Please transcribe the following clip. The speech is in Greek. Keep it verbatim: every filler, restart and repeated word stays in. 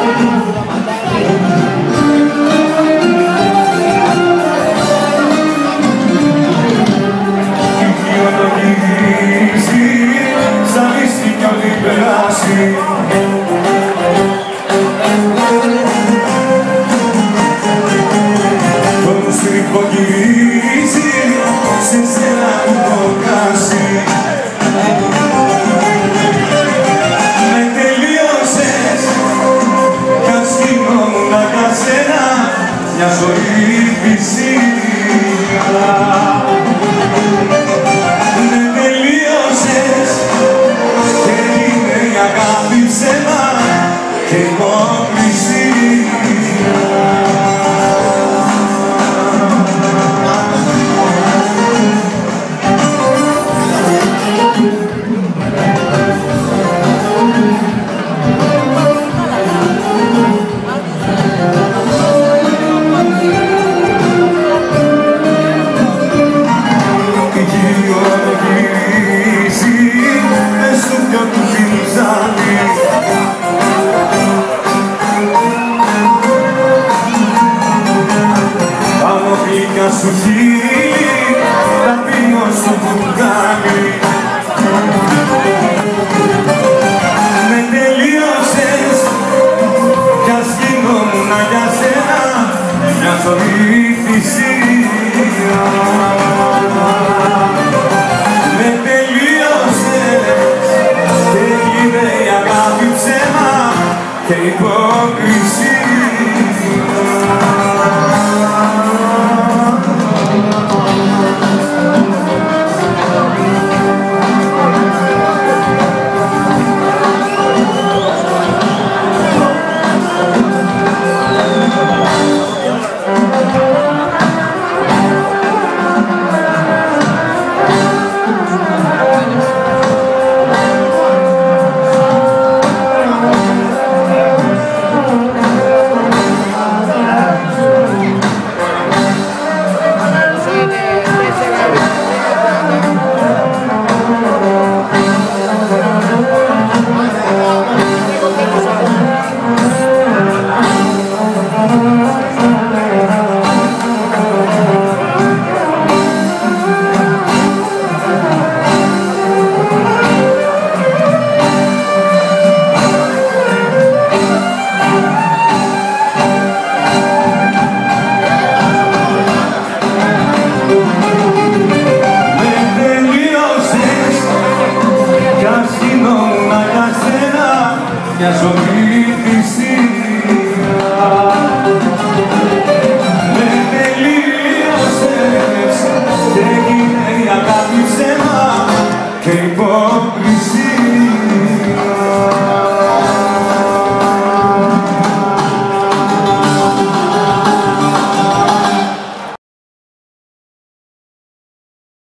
Μια ζωή φυσικά με τελείωσες και είναι η αγάπη ψέμα και υποκρισία. Σου χείλη, τα πίνω στο μπουκάλι. Με τελείωσες κι ας γινόμουν για σένα μια ζωή θυσία. Με τελείωσες και έγινε η αγάπη ψέμα και υποκρισία.